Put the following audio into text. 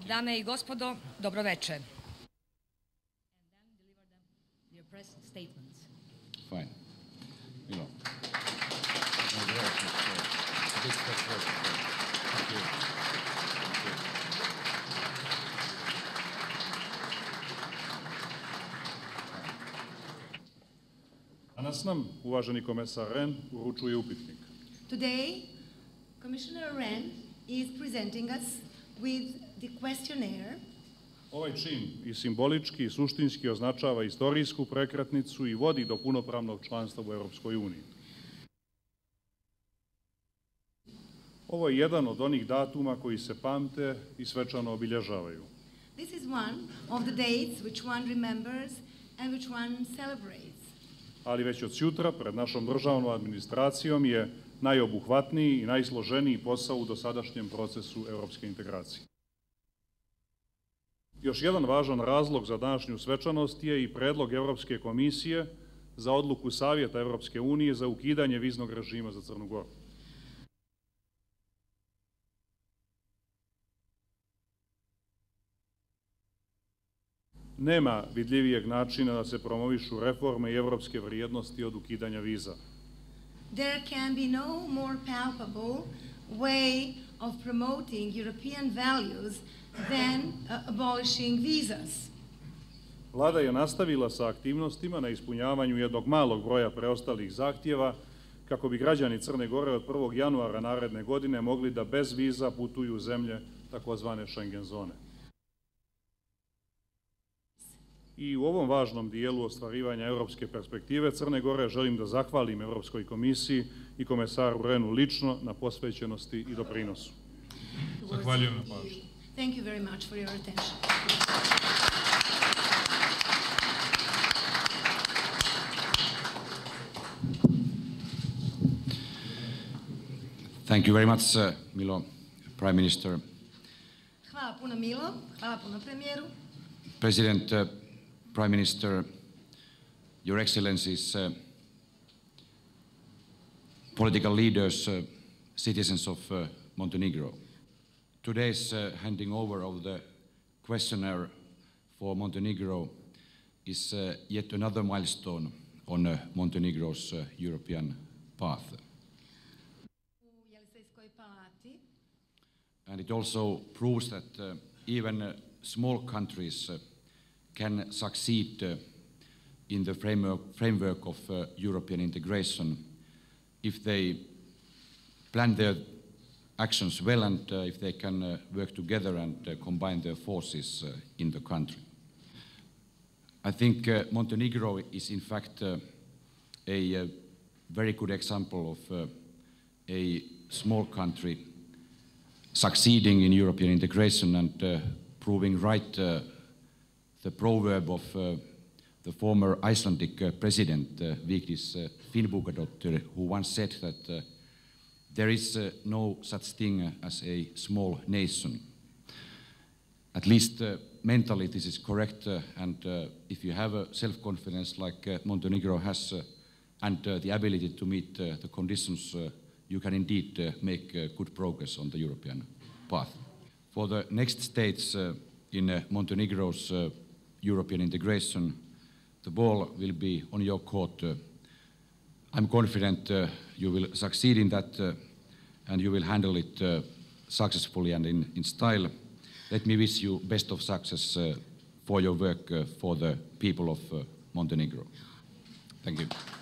Dame I gospodo, dobroveče. Your press statements. Fine. Milo. Thank you. Danas nam uvaženi komesar Rehn uručuje upitnik. Today, Commissioner Rehn is presenting us with the questionnaire. Ovaj čin i simbolički i suštinski označava istorijsku prekretnicu i vodi do punopravnog članstva u Europskoj uniji. Ovo je jedan od onih datuma koji se pamte i svečano obilježavaju. This is one of the dates which one remembers and which one celebrates. Ali već od sutra pred našom državnom administracijom je najobuhvatniji i najsloženiji posao u dosadašnjem procesu europske integracije. Još jedan važan razlog za današnju svečanost je i predlog Europske komisije za odluku Savjeta Europske unije za ukidanje viznog režima za Crnu Goru. Nema vidljivijeg načina da se promovišu reforme i evropske vrijednosti od ukidanja viza. There can be no more palpable way of promoting European values than abolishing visas. Vlada je nastavila sa aktivnostima na ispunjavanju jednog malog broja preostalih zahtjeva kako bi građani Crne Gore od 1. januara naredne godine mogli da bez viza putuju u zemlje takozvane Schengen zone. I u ovom važnom dijelu ostvarivanja europske perspektive Crne Gore želim da zahvalim Europskoj komisiji i komesaru Rehnu lično na posvećenosti i doprinosu. Zahvaljujem na pažnji. Thank you very much for your attention. Thank you very much, Milo, Prime Minister. Hvala puno Milo, hvala puno premijeru. President, Prime Minister, Your Excellencies, political leaders, citizens of Montenegro. Today's handing over of the questionnaire for Montenegro is yet another milestone on Montenegro's European path. And it also proves that even small countries can succeed in the framework of European integration if they plan their actions well and if they can work together and combine their forces in the country. I think Montenegro is in fact a very good example of a small country succeeding in European integration and proving right the proverb of the former Icelandic president, Vigdis Finnbogadóttir, who once said that there is no such thing as a small nation. At least mentally this is correct, and if you have self-confidence like Montenegro has and the ability to meet the conditions, you can indeed make good progress on the European path. For the next stage in Montenegro's European integration, the ball will be on your court. I'm confident you will succeed in that and you will handle it successfully and in style. Let me wish you best of success for your work for the people of Montenegro. Thank you.